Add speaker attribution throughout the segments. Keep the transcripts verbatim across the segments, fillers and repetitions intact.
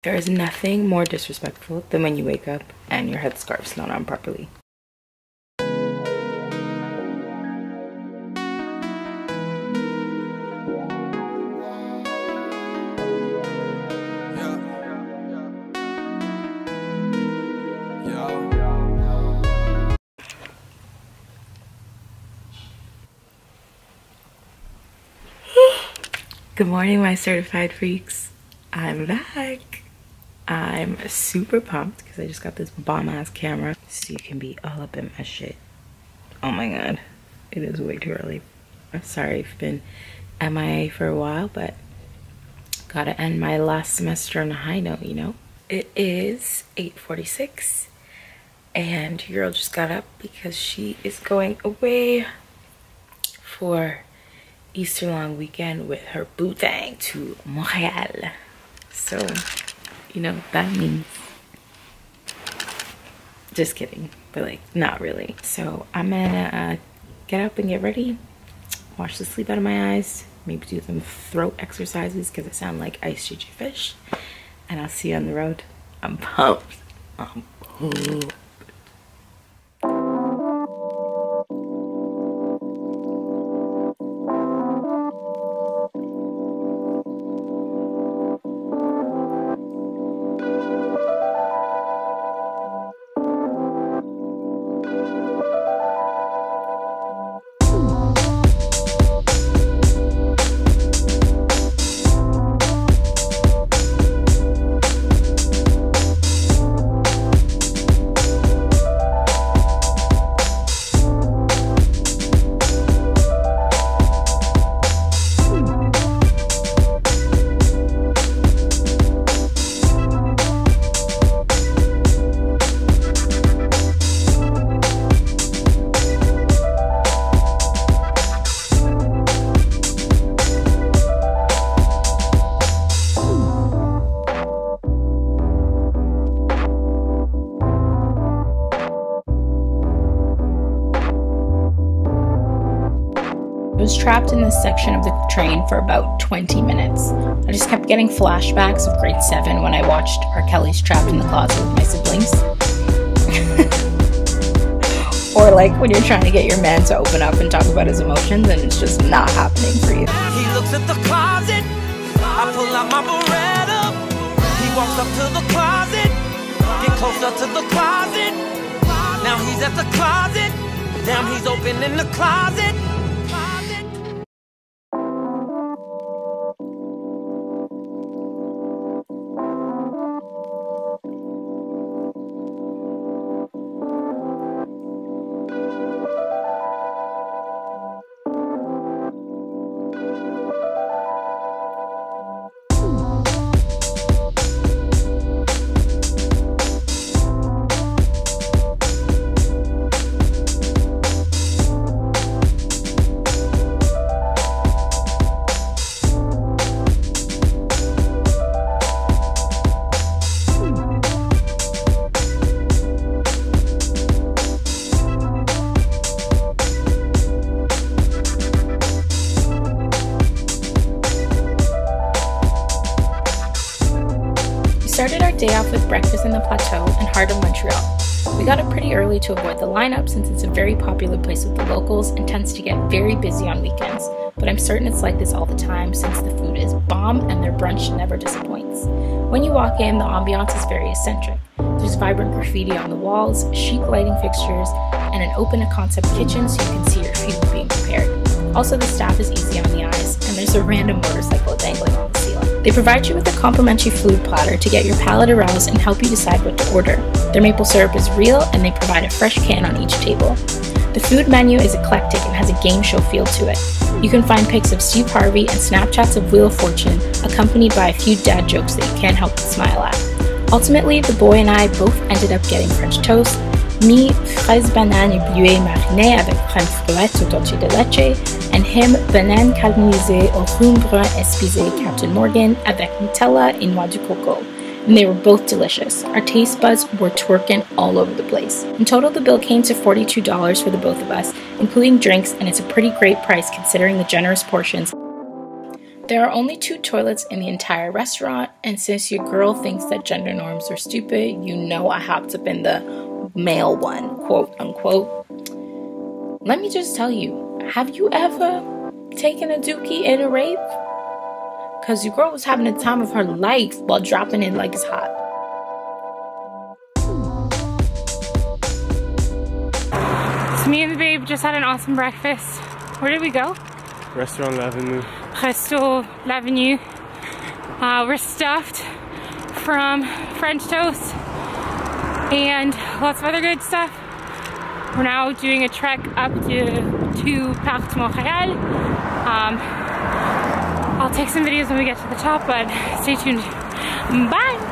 Speaker 1: There is nothing more disrespectful than when you wake up and your headscarf's not on properly. Good morning, my certified freaks. I'm back. I'm super pumped because I just got this bomb ass camera so you can be all up in my shit. Oh my god, it is way too early. Sorry I've been M I A for a while, but gotta end my last semester on a high note, you know? It is eight forty-six and your girl just got up because she is going away for Easter long weekend with her boo thang to Montreal. So, you know what that means. Just kidding, but like not really. So I'm gonna uh, get up and get ready, wash the sleep out of my eyes, maybe do some throat exercises because I sound like Ice Gigi Fish, and I'll see you on the road. I'm pumped. I'm pumped.
Speaker 2: I was trapped in this section of the train for about twenty minutes. I just kept getting flashbacks of grade seven when I watched R. Kelly's Trapped in the Closet with my siblings. Or like when you're trying to get your man to open up and talk about his emotions and it's just not happening for you.
Speaker 3: He looks at the closet, I pull out my Beretta. He walks up to the closet, get closer to the closet. Now he's at the closet, damn he's opening the closet.
Speaker 2: We started our day off with breakfast in the Plateau and heart of Montreal. We got up pretty early to avoid the lineup since it's a very popular place with the locals and tends to get very busy on weekends, but I'm certain it's like this all the time since the food is bomb and their brunch never disappoints. When you walk in, the ambiance is very eccentric. There's vibrant graffiti on the walls, chic lighting fixtures, and an open-to-concept kitchen so you can see your food being prepared. Also, the staff is easy on the eyes, and there's a random motorcycle dangling on the ceiling. They provide you with a complimentary food platter to get your palate aroused and help you decide what to order. Their maple syrup is real, and they provide a fresh can on each table. The food menu is eclectic and has a game show feel to it. You can find pics of Steve Harvey and Snapchats of Wheel of Fortune, accompanied by a few dad jokes that you can't help but smile at. Ultimately, the boy and I both ended up getting French toast, me, fraise banane éblouée marinée avec crème fouette au dolce de leche, and him, banane caramélisée au rhum brun espicé Captain Morgan avec Nutella et noix de coco. And they were both delicious. Our taste buds were twerking all over the place. In total, the bill came to forty-two dollars for the both of us, including drinks, and it's a pretty great price considering the generous portions. There are only two toilets in the entire restaurant, and since your girl thinks that gender norms are stupid, you know I hopped up in the male one, quote unquote. Let me just tell you, have you ever taken a dookie in a rave? Cause your girl was having the time of her life while dropping it like it's hot.
Speaker 4: So me and the babe just had an awesome breakfast. Where did we go?
Speaker 5: Restaurant L'Avenue.
Speaker 4: Resto L'Avenue. Uh, we're stuffed from French toast and lots of other good stuff. We're now doing a trek up to, to Parc de Montréal. Um, I'll take some videos when we get to the top, but stay tuned. Bye!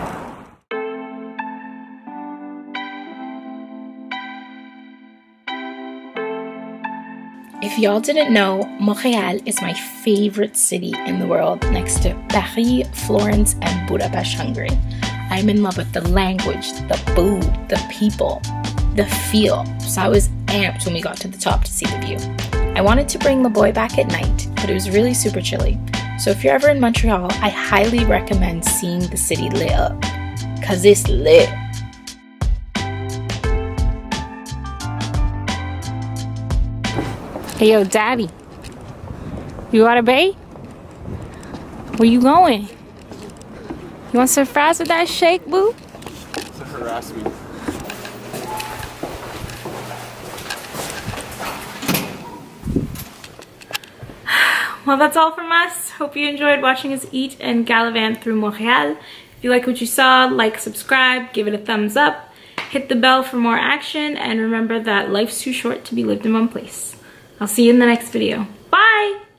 Speaker 2: If y'all didn't know, Montréal is my favorite city in the world, next to Paris, Florence, and Budapest, Hungary. I'm in love with the language, the food, the people, the feel. So I was amped when we got to the top to see the view. I wanted to bring the boy back at night, but it was really super chilly. So if you're ever in Montreal, I highly recommend seeing the city lit up, cause it's lit.
Speaker 4: Hey yo, daddy. You got a bae? Where you going? You want some fries with that shake, boo?
Speaker 5: To harass me.
Speaker 4: Well, that's all from us. Hope you enjoyed watching us eat and gallivant through Montreal. If you like what you saw, like, subscribe, give it a thumbs up, hit the bell for more action, and remember that life's too short to be lived in one place. I'll see you in the next video. Bye!